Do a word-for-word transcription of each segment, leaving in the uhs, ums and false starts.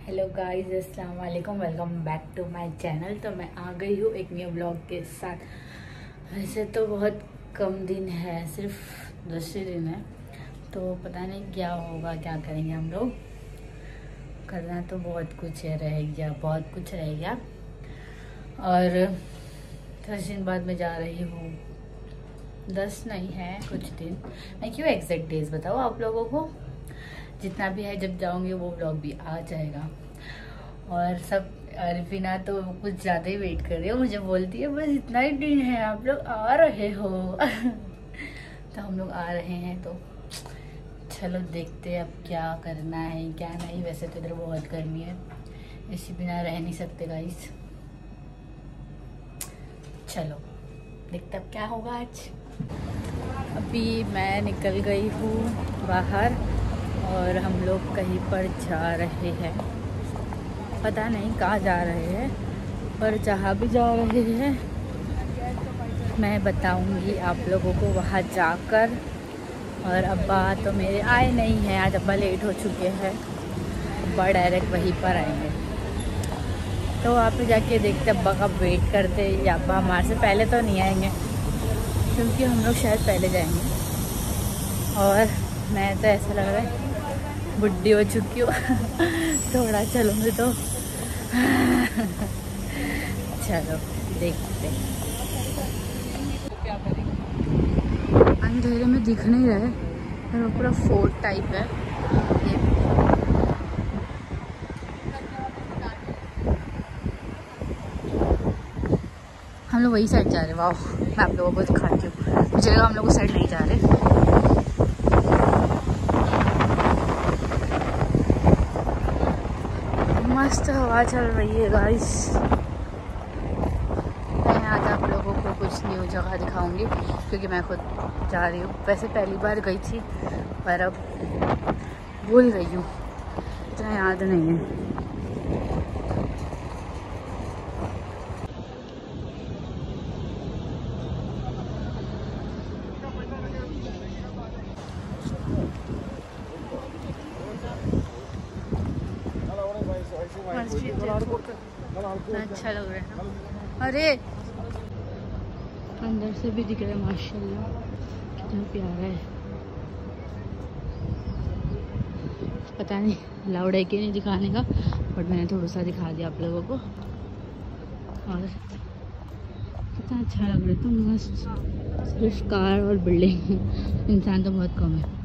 Hello guys, अस्सलाम वालेकुम, welcome back to my channel. तो मैं आ गई हूँ एक न्यू ब्लॉग के साथ। वैसे तो बहुत कम दिन है, सिर्फ दस ही दिन है, तो पता नहीं क्या होगा, क्या करेंगे हम लोग। करना तो बहुत कुछ है, रह गया बहुत कुछ रह गया। और दस दिन बाद मैं जा रही हूँ। दस नहीं है, कुछ दिन। मैं क्यों एग्जैक्ट डेज बताऊँ आप लोगों को। जितना भी है, जब जाऊंगी वो व्लॉग भी आ जाएगा। और सब अरफिना तो कुछ ज़्यादा ही वेट कर रही है, मुझे बोलती है बस इतना ही दिन है, आप लोग आ रहे हो। तो हम लोग आ रहे हैं, तो चलो देखते हैं अब क्या करना है क्या नहीं। वैसे तो इधर बहुत गर्मी है, इसी बिना रह नहीं सकते गाइस। चलो देखते अब क्या होगा आज। अभी मैं निकल गई हूँ बाहर और हम लोग कहीं पर जा रहे हैं, पता नहीं कहाँ जा रहे हैं, पर जहाँ भी जा रहे हैं मैं बताऊंगी आप लोगों को वहाँ जाकर। और अब्बा तो मेरे आए नहीं हैं, आज अब्बा लेट हो चुके हैं। अब्बा डायरेक्ट वहीं पर आएंगे, तो वहाँ पे जाके देखते अब्बा का वेट करते, या अब्बा हमारे से पहले तो नहीं आएंगे, क्योंकि हम लोग शायद पहले जाएंगे। और मैं तो ऐसा लग रहा है बुढ़ी हो चुकी हूँ। थोड़ा चलूँगी तो चलो देखते। अंधेरे में दिख नहीं रहे, और पूरा फोर्ट टाइप है ये। हम लोग वही साइड जा रहे हैं। वाह, मैं आप लोगों को दिखाती हूँ। मुझे लगा हम लोग उस साइड नहीं जा रहे। मस्त हवा चल रही है गाइस। मैं आज आप लोगों को कुछ न्यू जगह दिखाऊंगी, क्योंकि मैं खुद जा रही हूँ। वैसे पहली बार गई थी, पर अब भूल गई हूँ, इतना याद नहीं है। अच्छा लग रहा है। अरे अंदर से भी दिख रहा है, माशाल्लाह कितना प्यारा है। पता नहीं लाउड है कि नहीं दिखाने का, बट मैंने थोड़ा सा दिखा दिया आप लोगों को। और कितना अच्छा लग रहा है, तो मस्त। सिर्फ कार और बिल्डिंग, इंसान तो बहुत कम है।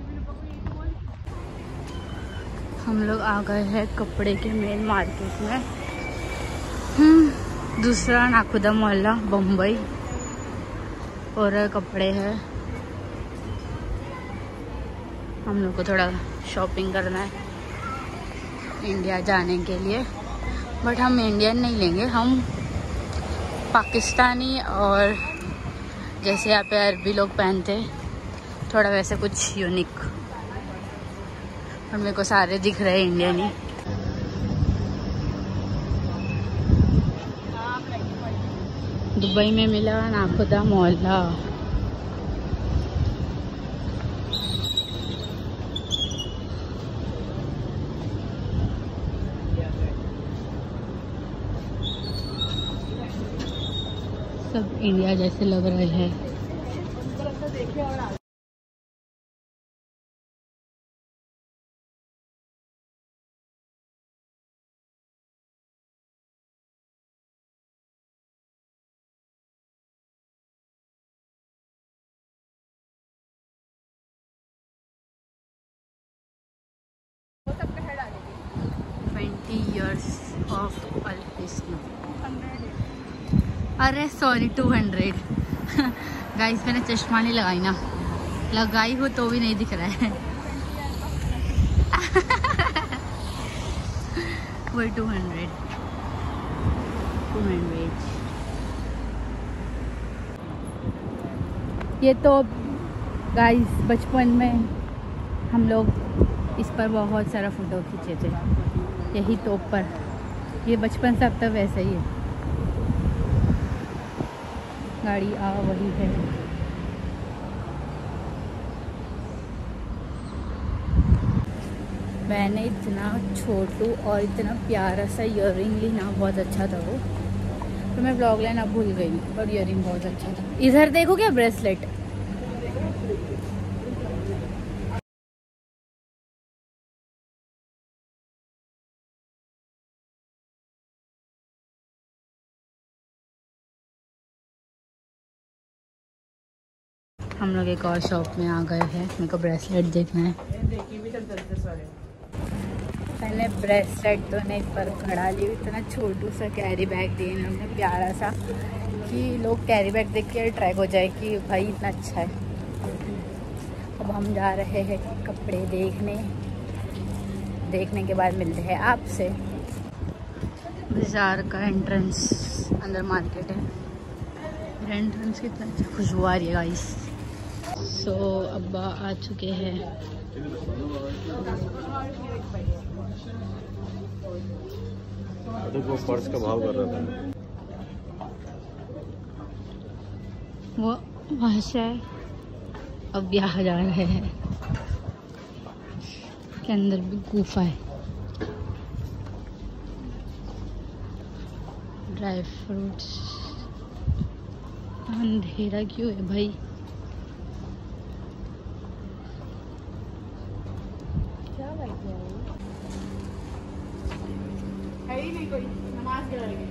हम लोग आ गए हैं कपड़े के मेन मार्केट में। हम्म दूसरा नाखुदा मोहल्ला बम्बई, और कपड़े हैं। हम लोग को थोड़ा शॉपिंग करना है इंडिया जाने के लिए, बट हम इंडियन नहीं लेंगे, हम पाकिस्तानी, और जैसे यहाँ पे अरबी लोग पहनते, थोड़ा वैसे कुछ यूनिक। और मेरे को सारे दिख रहे हैं इंडियन ही। दुबई में मिला नाखुदा मोहल्ला। सब इंडिया जैसे लग रहे हैं। ट्वेंटी इयर्स ऑफ अल्पिस्नो। अरे सॉरी, टू हंड्रेड। गाइस मैंने चश्मा नहीं लगाई ना, लगाई हो तो भी नहीं दिख रहा है। वही टू हंड्रेड टू हंड्रेड। ये तो गाइस बचपन में हम लोग इस पर बहुत सारा फोटो खींचे थे, यही तो पर। ये बचपन से अब तक वैसे ही है। गाड़ी आ वही है। मैंने इतना छोटू और इतना प्यारा सा ईयरिंग ली ना, बहुत अच्छा था वो। तो मैं ब्लॉग लेना भूल गई, पर ईयरिंग बहुत अच्छा था। इधर देखो क्या ब्रेसलेट, हम लोग एक और शॉप में आ गए हैं। मेरे को ब्रेसलेट देखना है। मैंने ब्रेसलेट तो नहीं पर खड़ा ली। इतना छोटू सा कैरी बैग दिए इन्होंने, प्यारा सा, कि लोग कैरी बैग देख के अट्रैक्ट हो जाए कि भाई इतना अच्छा है। अब हम जा रहे हैं कपड़े देखने। देखने के बाद मिलते हैं आपसे। बाजार का एंट्रेंस, अंदर मार्केट है। एंट्रेंस कितना अच्छा खुशबू आ रही है गाइस। सो so, अब्बा आ चुके हैं। वो पर्स का भाव कर रहा था वो वहाँ से। अब यहाँ जा रहे हैं के अंदर भी गुफा है। Dry fruits. अंधेरा क्यों है भाई? है ही नहीं कोई, नमाज के लड़के।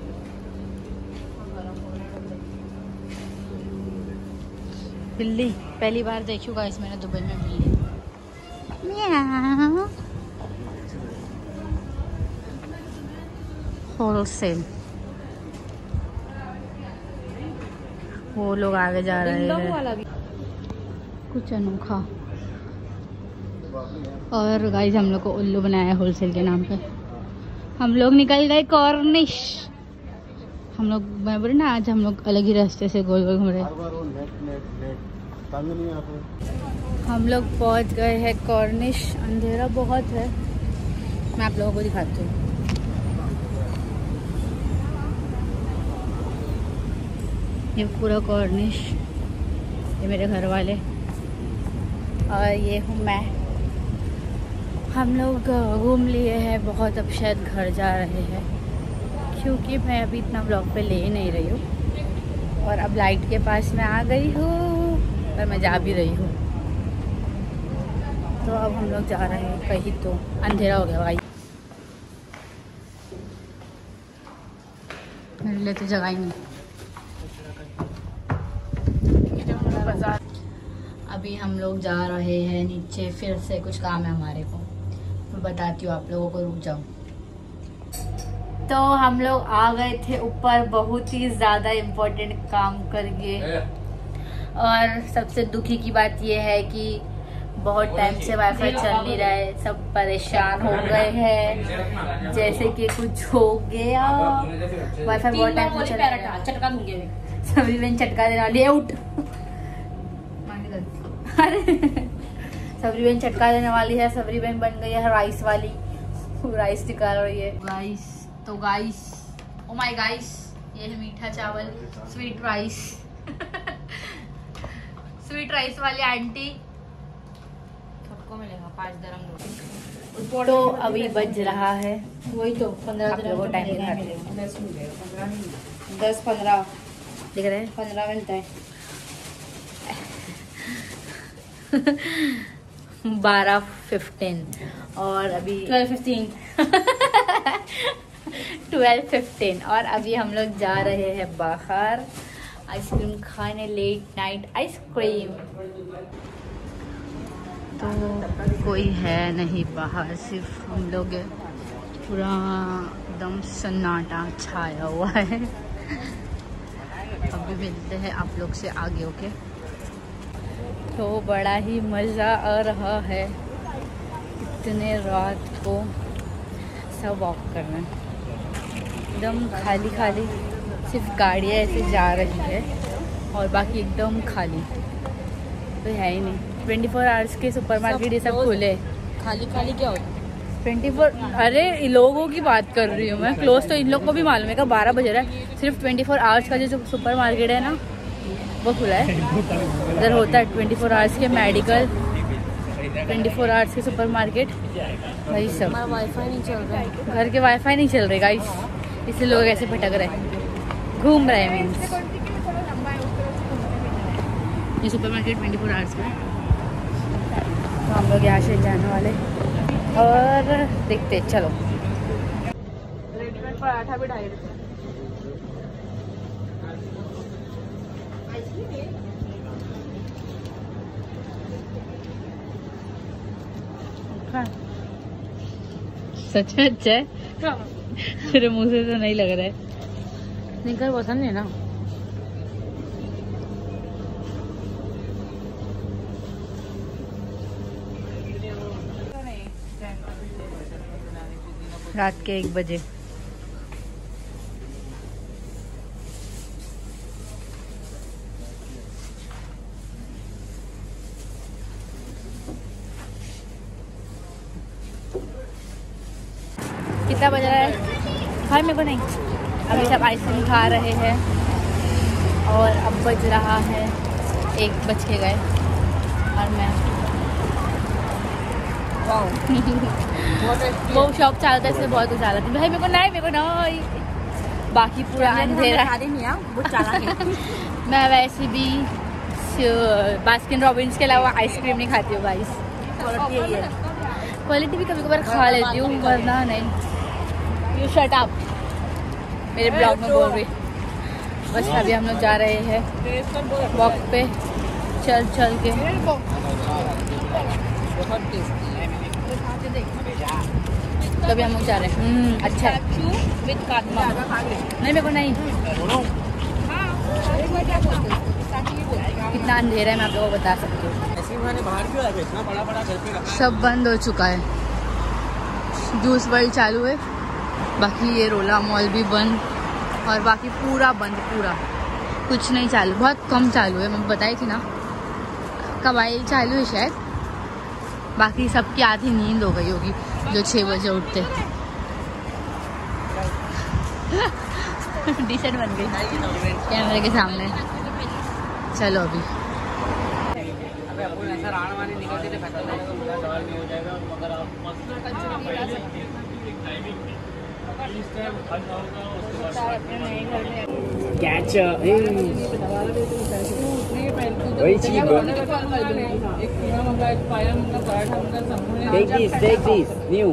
बिल्ली पहली बार देखी गाइस मैंने दुबई में बिल्ली। म्याऊ। होलसेल। वो लोग आगे जा रहे हैं कुछ अनोखा। और गाइस हम लोग को उल्लू बनाया होलसेल के नाम पे। हम लोग निकल गए कॉर्निश। हम लोग मैं बोले ना आज हम लोग अलग ही रास्ते से गोल गोल घूम रहे। हम लोग पहुंच गए हैं कॉर्निश। अंधेरा बहुत है, मैं आप लोगों को दिखाती हूँ। ये पूरा कॉर्निश, ये मेरे घर वाले और ये हूँ मैं। हम लोग घूम लिए हैं बहुत। अब शायद घर जा रहे हैं क्योंकि मैं अभी इतना ब्लॉग पे ले नहीं रही हूँ। और अब लाइट के पास मैं आ गई हूँ और मैं जा भी रही हूँ। तो अब हम लोग जा रहे हैं कहीं। तो अंधेरा हो गया भाई, मेरे लिए तो जगह ही नहीं। अभी हम लोग जा रहे हैं नीचे, फिर से कुछ काम है हमारे को, मैं बताती हूँ आप लोगों को, रुक जाओ। तो हम लोग आ गए थे ऊपर, बहुत ही ज़्यादा इम्पोर्टेंट काम करके। और सबसे दुखी की बात यह है कि बहुत टाइम से वाईफाई चल नहीं रहा है, सब परेशान हो गए हैं जैसे कि कुछ हो गया। वाईफाई बहुत टाइम से चल रहा है। चटका दूंगी सभी बहन, चटका देने वाली है। उठ अरे सबरी बहन चटका देने वाली है। सबरी बहन बन गई है राइस वाली, राइस निकाल रही है गाइस। तो गाइस, ओ माय गाइस, ये है मीठा चावल, स्वीट राइस। स्वीट राइस वाली आंटी सबको मिलेगा पाँच दरम। तो अभी बज रहा है वही तो पंद्रह दरम टाइम दिखा, दस पंद्रह दिख रहे हैं, पंद्रह मिनट है। बारह फिफ्टीन और अभी ट्वेल्व फिफ्टीन ट्वेल्व फिफ्टीन और अभी हम लोग जा रहे हैं बाहर आइसक्रीम खाने, लेट नाइट आइसक्रीम। तो कोई है नहीं बाहर, सिर्फ हम लोग, पूरा एकदम सन्नाटा छाया हुआ है। अभी मिलते हैं आप लोग से आगे। ओके, तो बड़ा ही मज़ा आ रहा है इतने रात को सब वॉक करना, एकदम खाली खाली, सिर्फ गाड़ियाँ ऐसे जा रही है और बाकी एकदम खाली तो है ही नहीं। ट्वेंटी फोर आवर्स के सुपरमार्केट ये सब खुले। खाली खाली क्या होता है? ट्वेंटी फोर अरे लोगों की बात कर रही हूँ मैं, क्लोज तो इन लोग को भी मालूम है कि बारह बज रहा है। सिर्फ ट्वेंटी फोर आवर्स का जो सुपर मार्केट है ना वो खुला है। इधर होता है ट्वेंटी फोर आवर्स के मेडिकल ट्वेंटी फोर आवर्स के सुपर मार्केट वही सब। वाईफाई नहीं चल रहा है, घर के वाईफाई नहीं चल रहे गाइस, इसलिए लोग ऐसे भटक रहे हैं, घूम रहे हैं मीन्स। ये super market twenty four hours का है, तो हम लोग यहाँ से जाने वाले और देखते चलो। रेडीमेड पराठा भी ढाई रुपये। सच में अच्छा है, तेरे मुंह से तो नहीं लग रहा है। निकर पसंद है ना। रात के एक बजे कितना बज रहा है भाई मेरे को नहीं। अभी सब आइसक्रीम खा रहे हैं और अब बज रहा है एक बज के गए और मैं वो शॉप चालू था इसलिए बहुत उजाला थी भाई। मेरे को नहीं, मेरे को नहीं, बाकी पूरा अंधेरा। मैं वैसे भी बास्किन रॉबिन्स के अलावा आइसक्रीम नहीं खाती हूँ गाइस। क्वालिटी भी कभी कभार खा लेती हूँ वरना नहीं। यू शट अप, मेरे ब्लॉग में बोल रही। बस अभी हम लोग जा रहे हैं वॉक पे, चल चल के। तो अभी हम लोग जा रहे हैं। अच्छा है नहीं, मेरे को नहीं। कितना अंधेरा है मैं आप लोगों को बता सकती हूँ। सब बंद हो चुका है, जूस वर्ल्ड चालू है, बाकी ये रोला मॉल भी बंद और बाकी पूरा बंद, पूरा कुछ नहीं चालू, बहुत कम चालू है। मैं बताई थी ना कबाई चालू है शायद, बाकी सबकी आधी नींद हो गई होगी जो छः बजे उठते। टी शर्ट बन गई कैमरे के सामने। चलो अभी कैच वही चीज। Take this, take this, new.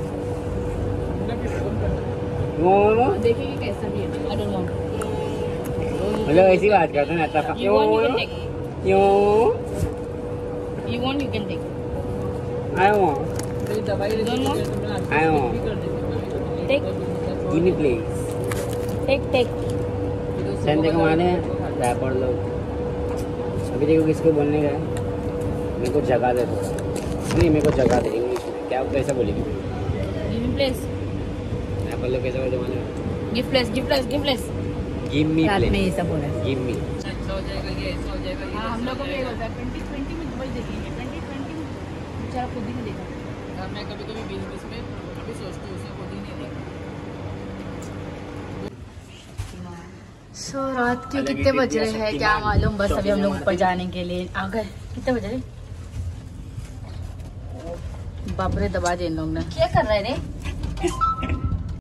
देखेंगे कैसा भी है। I don't want. मतलब ऐसी बात करते हैं ना। You want you can take. You You want you can take. I want. You don't want? I want. Take. Give me please. Take take. Sunday को माने रैपर लोग। अभी देखो किसको बोलने का है। मेरे को जगह दे दो। नहीं मेरे को जगह दे इंग्लिश में क्या कैसा बोलेगी? Give me place. रैपर लोग कैसा बोलते हैं? Give place, give place, give place. Give me रात में please. ये सब बोला है। Give me. हाँ हम लोग को भी ये होता है। ट्वेंटी ट्वेंटी में दुबई देखेंगे। ट्वेंटी ट्वेंटी में बेचारा खुद ही नहीं देखा। मैं कभी कभी बीस बीस में अभी सोचती हूँ उसे खुद ही नहीं देखा। सो रात के कितने बज रहे हैं क्या मालूम, बस अभी हम लोग ऊपर जाने के लिए आ गए। कितने बज रहे? बाप रे दबा दे इन लोग ने। क्या कर रहे रे?